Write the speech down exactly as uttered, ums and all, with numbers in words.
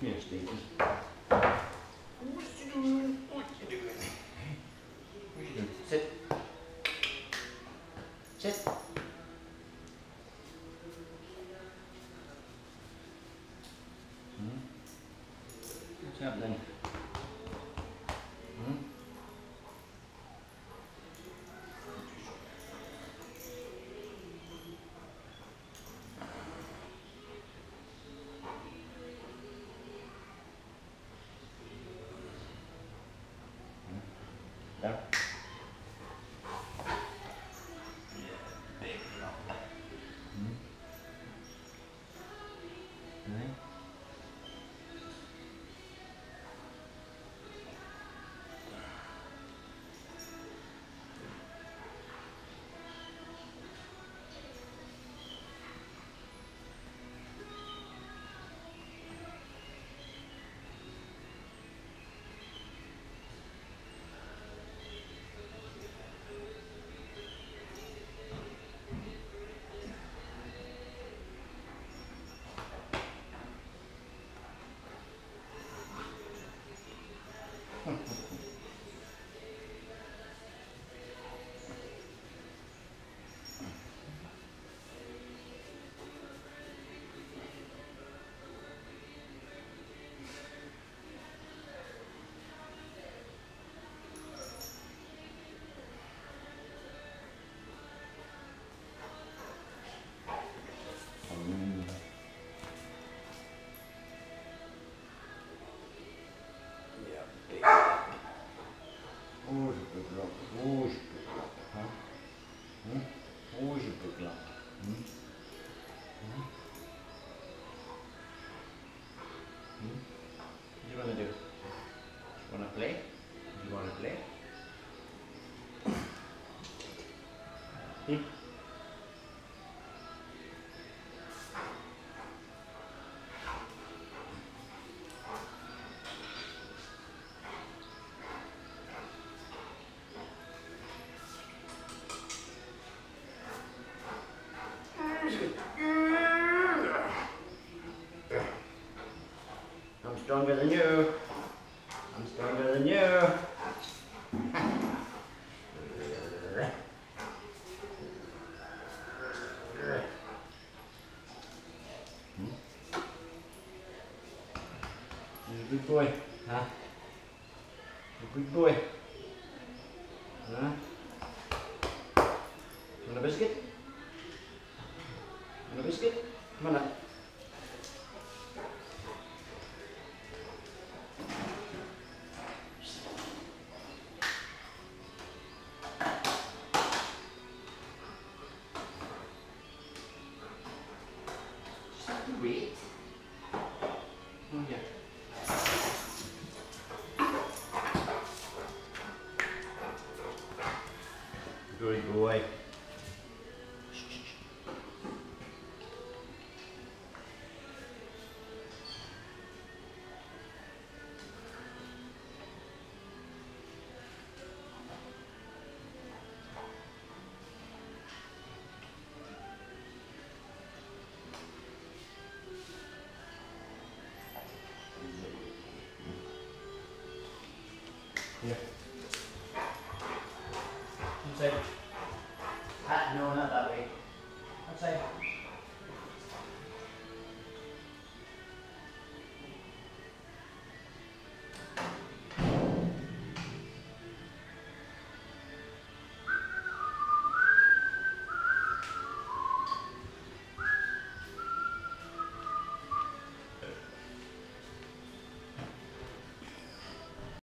Here, Steve. What you doing? What you doing? What you doing? Sit. Sit. Hmm? What's happening? Hmm? Down. Yeah, big lump. Hmm? Right? What do you want to do? Want to play? Do you want to play? Hmm? I'm stronger than you. I'm stronger than you. You're a good boy, huh? You're a good boy. Huh? Want a biscuit? Want a biscuit? Come on up. Wait. Oh yeah. Good boy. Here. Inside. Ah, no, not that way. Outside.